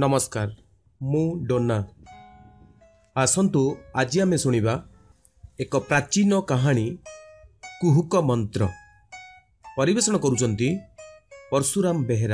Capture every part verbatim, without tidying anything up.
नमस्कार, मु डोना। आसंतु आज आमे सुनिबा एक प्राचीन कहानी कुहुक मंत्र। परिवेषण करुचंती परशुराम बेहेरा।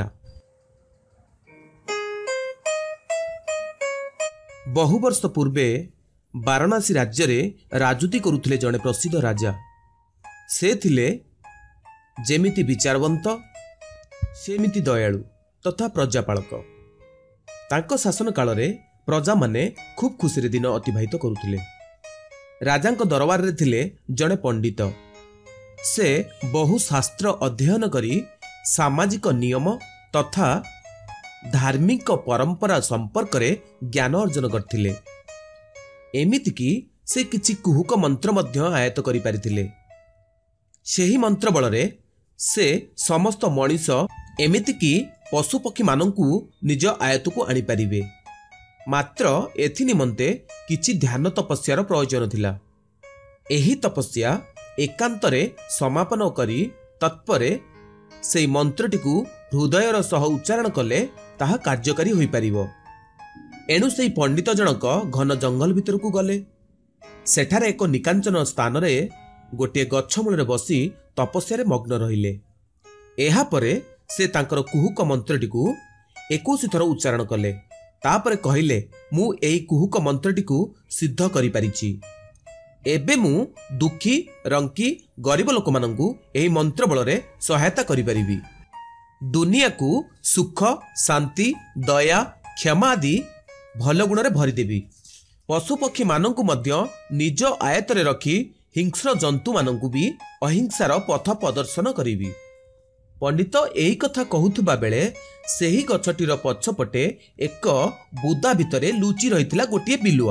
बहु वर्ष पूर्वे वाराणसी राज्य रे राजुती करुथिले जणे प्रसिद्ध राजा। से थिले जेमिति विचारवंत सेमिति दयालु तथा प्रजापालक। तांको शासन काल रे प्रजा माने खूब खुशी रे दिन अतिबाहित करुथिले। राजांको दरबार रे थिले जणे पंडित। से बहु शास्त्र अध्ययन करी सामाजिक नियम तथा धार्मिक परंपरा संपर्क रे ज्ञान अर्जन करथिले। एमिति कि से किछि कुहुक मंत्र मध्य आयत्त करि पारिथिले। सेही मंत्र बल रे से समस्त मनीष एमिति कि पशुपक्षी मानंकु निज आयत को आनी पारिबे। मात्र एथि निमंते किछि ध्यान तपस्यार प्रयोजन थिला। एही तपस्या एकांतरे समापन करी तत्परे सेई मंत्रटिकु हृदयर सह उच्चारण कले ताहा कार्यकारी होई पारिबो। एणु सेई पंडित जनक घन जंगल भितर को गले। सेठारे एक निकांचन स्थान रे गोटे गछ मूल बसी तपस्या मग्न रहिले। एहा परे से तांकर कुहुक मंत्रटिकु एकुश थर उच्चारण कले। तापरे कहिले, मु एई कुहुक मंत्रटिकु सिद्ध करि पारिछि। एबे मु दुखी रंकी गरीब लोक मानंकु एई मंत्र बलरे सहायता करि परिबि। दुनिया को सुख शांति दया क्षमा आदि भल गुण रे भरि देबी। पशुपक्षी मानंकु मध्य निज आयतरे रखी हिंस्र जंतु मानंकु भी अहिंसार पथ प्रदर्शन करिबी। पंडित एही कथा कहूथुबा बेले सेही गछटीर पछपटे एक बुदा भितरे लुचि रहितला गोटिए बिलुआ।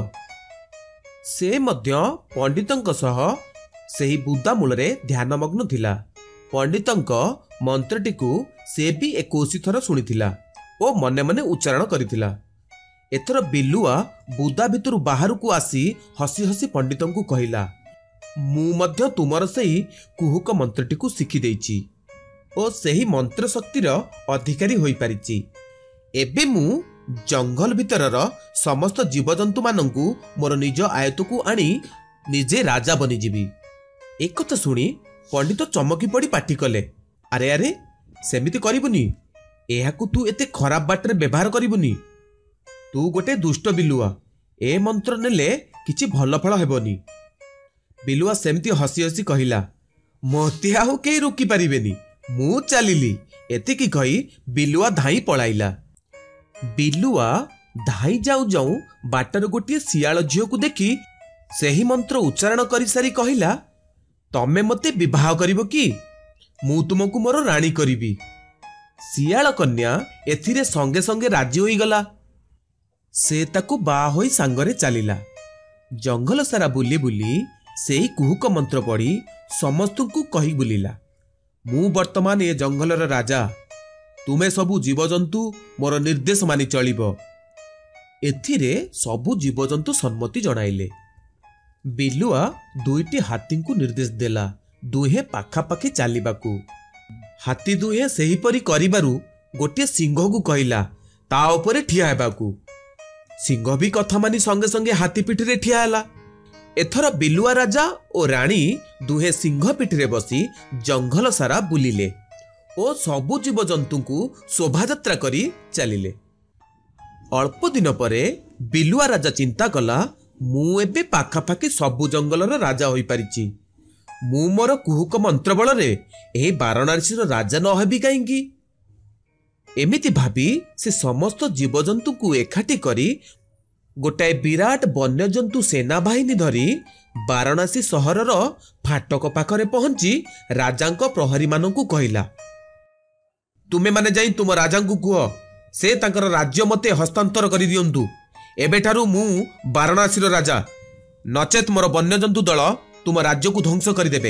से मध्य पंडितंक सह सेही बुदा मूलरे ध्यानमग्न थिला। पंडितंक मंत्रटिकु से भी एकोशी थर सुनिथिला ओ मने मने उच्चारण करिथिला। एथर बिलुआ बुदा भितरु बाहरकु आसी हसी हसी पंडितंकु कहिला, मु मध्य तुमर सेही कुहुक मंत्रटिकु शिखि देइछि ओ सेही मंत्र शक्तिर अधिकारी होई पारिछि। एबे मु जंगल भितरर समस्त जीवजंतु मानंकु मोर निज आयतकु आनी निजे राजा बनी जीवी। एक कथा सुनी पंडित चमकी पड़ी पाटी कले, अरे अरे सेमिति करिबुनी। एहाकु तू एते खराब बाटरे व्यवहार करिबुनी। तू गोटे दुष्ट बिलुआ। ए मंत्र नेले किछि भल फल हेबनी। बिलुआ सेमिति हसी हसी कहिला, मते आउ केही रोकी पारिबेनी, मु चलिली। एतिकी कही बिलुआ धाई पलाइला। बिलुआ धाई जाऊ जाऊ बाटर गोटे सियाल झील को देखी सेही मंत्र उच्चारण करि सारी कहिला, तमे मते विवाह करिवो कि? मु तुमको मोर राणी करिबी। सियाल कन्या एथिरे संगे संगे राजी होई गला। से ताकू बा होई सांगरे चलिला। जंगल सारा बुली बुली सेही कुहुक मंत्र पढ़ी समस्तଙ୍କୁ कही बुलिला, मु वर्तमान ए जंगलर राजा। तुमे सबु जीवजंतु मोर निर्देश मानि चलिबो। एथिरे सबु जीवजंतु सम्मति जणाइले। बिलुआ दुईटी हाथी को निर्देश देला दुहे पाखापाखि चलिबाकू। हाथी दुहे सेहीपरि करिबारु गोटे सिंह को कहिला ता उपरे ठिया हेबाकू। सिंह भी कथा मानि संगे संगे हाथी पिठरे ठिया हैला। एथर बिलुआ राजा और राणी दुहे सिंह पिठरे बसी जंगल सारा बुलिले ओ सबु जीवजंतु को शोभायात्रा करी चलिले। अल्प दिन परे बिलुआ राजा चिंता कला, मु एबे पाखापाखि सबु जंगलर राजा होई पारिछि। मु मोर कुहुक मंत्र बलरे एही वाराणसीर राजा न हेबी काईंकी? एमिति भाबी से समस्त जीवजंतु को एकाठी करी गोटाए विराट वन्यजंतु सेना बाहिनी धरी वाराणसी सहरर फाटक पाखरे पहुंची राजांको प्रहरी मानंकु कहिला, तुमे माने जाई तुम राजांकु कुह से तांकर राज्य मते हस्तांतर करि दियंतु। एबेठारु मु वाराणसीर राजा, नचेत मोर वन्यजंतु दल तुम राज्य को ध्वंस करिदेबे।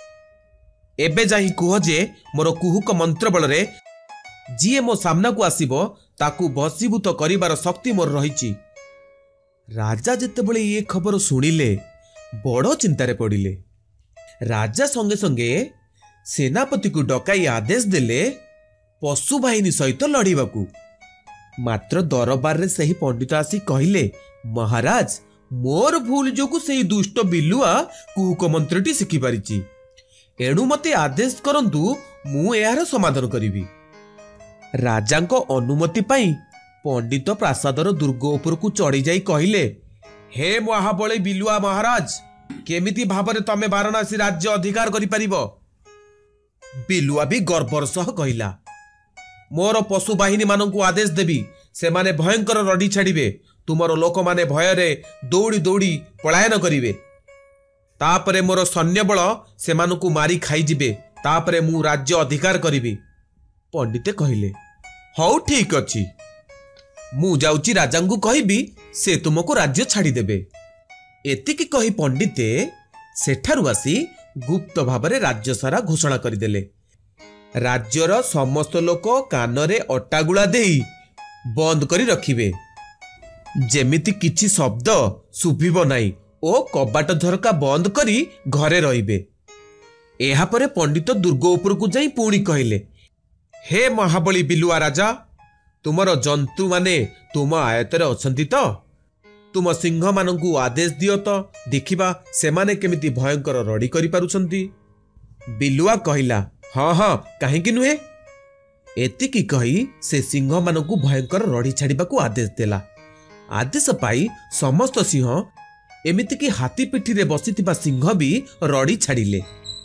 एबे जाई कुह जे मोर कुहुक मंत्र बलरे जिए मो सामना को आसीबो ताकू बसीभूत करिबार शक्ति मोर रहिछि। राजा जेते बळे ये खबर सुनिले बड़ चिंतारे पड़िले। राजा संगे संगे सेनापति को डकाई आदेश देले पशु बाहिनी सहित लड़ाकू। मात्र दरबार रे सही पंडित आसी कहले, महाराज मोर भूल जोगु सेही दुष्ट बिलुआ कुहुक मंत्रटी शिखि पारिछि, एणु मते आदेश करंतु मु एहार समाधान करिवि। राजांको अनुमति पाई पंडित प्रासादर दुर्ग उपरकू चढ़ी जाई कहले, हे महाबली बिलुआ महाराज, केमिति भाबरे तमे वाराणसी राज्य अधिकार करि परिबो? बिलुआ भी गर्वर सह कहला, मोर पशु बाहिनी माननकु आदेश देबी, से माने भयंकर रडी छाड़िबे, तुमर लोक माने भयरे दौड़ी दौड़ी पलायन करिवे, तापरे मोर सैन्य बल से मानकु मारी खाई जिबे, तापरे मु राज्य अधिकार करिवि। पंडिते कहले, हौ ठीक अछि, मु जाउची राजांगु कहिबी, से तुमको राज्य छाड़ी देबे। एतिकी कही पंडिते सेठारु आसी गुप्त भावरे राज्य सारा घोषणा करदेले। राज्यर समस्त लोक कानरे अट्टागुला देई बंद करी रखिबे, जेमिति किछि शब्द सुभिबो नाही ओ कबाट झरका बंद करी घरे रहिबे। एहा परे पंडित दुर्ग उपरकू जाई पुणी कहले, हे महाबली बिलुआ राजा, तुमर जंतु माने तुम आयतरे अछंती तो? तुम सिंह मानंकु आदेश दियो तो देखिबा सेमाने केमिति भयंकर रड़ी करि पारुछंती। बिलुआ कहिला, हाँ हाँ काहेकि नुहे। एतिकी कही से सिंह मानंकु भयंकर रड़ी छाड़िबाकू आदेश देला। आदेश पाई समस्त सिंह एमिति कि हाथी पिठी रे बसिथिबा सिंह भी रड़ी छाड़िले,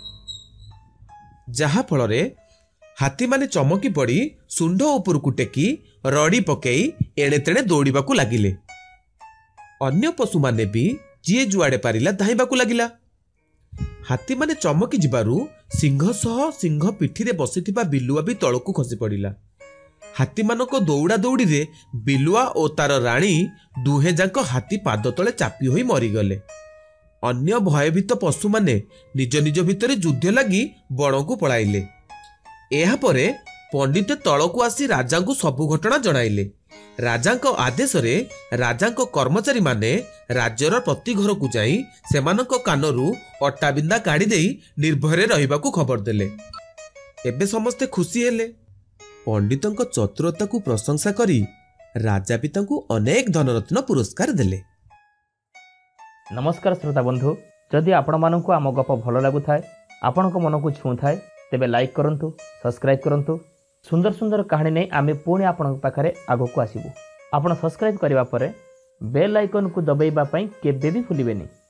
जहा फलरे हाथी माने चमकी पड़ी सुंड उपरकू टेकी रड़ी पकई एणे तेणे दौड़ाकू लागिले। अन्य पशु माने भी जी जुआड़े पारिला धाइबाकू लागिला। हाथी माने चमकी जिबारु सिंह सह सिंह पिठी रे बसिथिबा बिलुआ भी तळकू खसी पड़िला। हाथी मानक दौड़ा दौड़ी रे बिलुआ और तार राणी दुहे जाक हाथी पाद तले चापी होई मरीगले। अन्य भयभीत पशु माने निज निज भितरे युद्ध लगी बणकू पळाइले। एहा परे पंडित तळकू आसी राजांकु सबु घटना जणाइले। राजांक आदेश रे राजांक कर्मचारी माने राज्यर प्रति घर को जाई सेमानक कानरू अट्टा बिंदा काढ़ी देई निर्भय रहिबाकू खबर देले। एबे समस्ते खुशी हेले। पंडितंक चतुरता को प्रशंसा करी राजा भी तांकू अनेक धनरत्न पुरस्कार देले। नमस्कार श्रोता बंधु, जदि आपण मानकू आम गप भल लागू थाए, आपणक मन को छू थाए, तेबे लाइक करंतु, सब्सक्राइब करंतु। सुंदर सुंदर कहानी नहीं आमे पुणी आपण पाखरे आगो को आसीबु। आपण सब्सक्राइब करिवा परे बेल आइकन को दबाइबा पई केबे भी भूलिबेनी।